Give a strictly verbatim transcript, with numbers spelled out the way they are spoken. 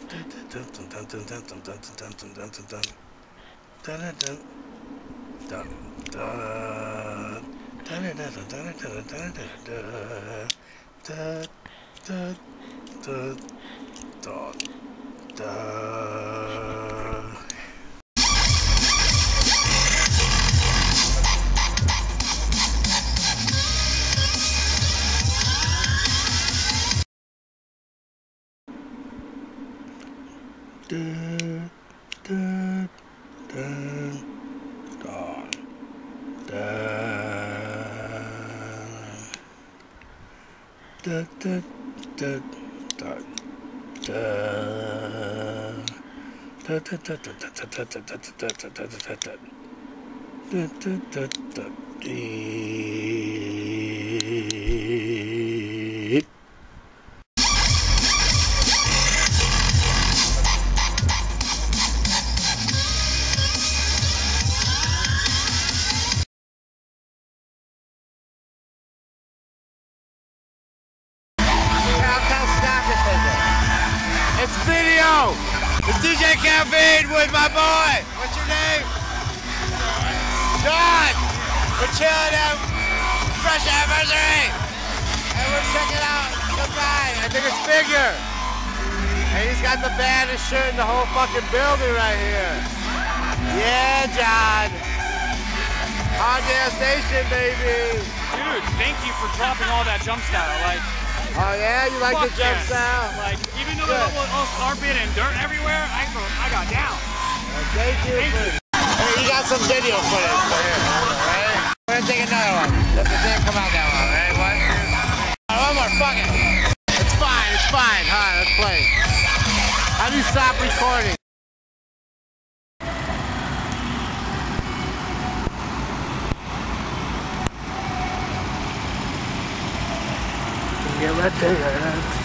It's video! It's D J Caffeine with my boy! What's your name? John! We're chilling at Fresh Anniversary! And we're checking out some guy, I think it's Figure. And he's got the band and shirt in the whole fucking building right here. Yeah, John! Hardale Station, baby! Dude, thank you for dropping all that jump style. Like, oh yeah, you like the jump yes. style? Like, even though there's all, all carpet and dirt everywhere, I I got down. Well, thank you. Thank for, you. Hey, you got some video footage for here, right? We're gonna take another one. Let the thing come out that one, right? One, two, one more, fuck it. It's fine, it's fine. All right, let's play. How do you stop recording? Yeah, right there.